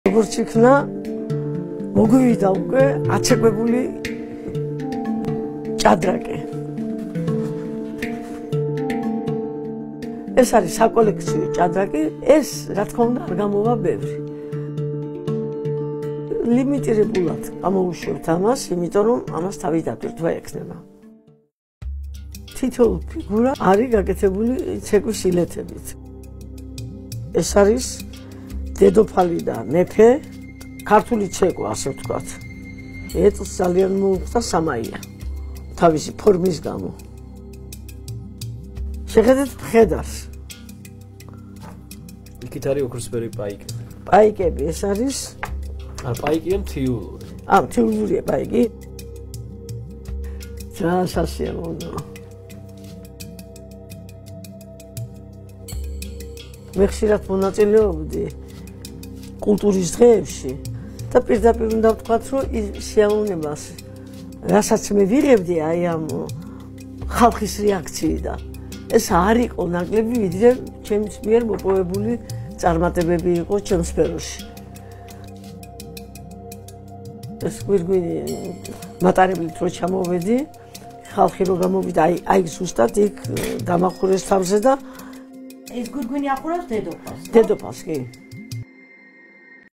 როგორც იქნა მოგვივიდა უკვე აცეკვებული ჭადრაკი. ეს არის საკოლექციო ჭადრაკი, ეს რა თქმა უნდა არ გამოვა ბევრი. ლიმიტირებულად ამოვუშვებთ ამას, იმიტომ რომ ამას თავი დატვირთვა ექნება. თითოეული ფიგურა არის გაკეთებული ცეკვის ილეთებით. ეს არის დედოფალი და მეფე, ქართული ცეკვა, ასე ვთქვათ. ეტლს ძალიან მოუხდა სამაია თავისი ფორმის გამო. შეხედეთ მხედარს. იქით არის ოქროსფერი პაიკები. პაიკები ეს არის პაიკია მთიულური. მთიულურია პაიკი. ძალიან სასიამოვნოა. მე ხშირად მონაწილეობდი კულტურის დღეებში და პირდაპირ უნდა ვთქვათ, რომ ის შეაუნებას, რასაც მე ვიღებდი აი ამ ხალხის რეაქციიდან, ეს არ იყო ნაკლები, ვიდრე ჩემს მიერ მოპოვებული წარმატებები იყო ჩემ სფეროში. ეს გვირგვინი მატარებლით რო ჩამოვედი, ხალხი რო გამოვიდა, აი ზუსტად იქ დამახურეს თავზე და ეს გვირგვინი ახურავს დედოფალს. დედოფალს კი.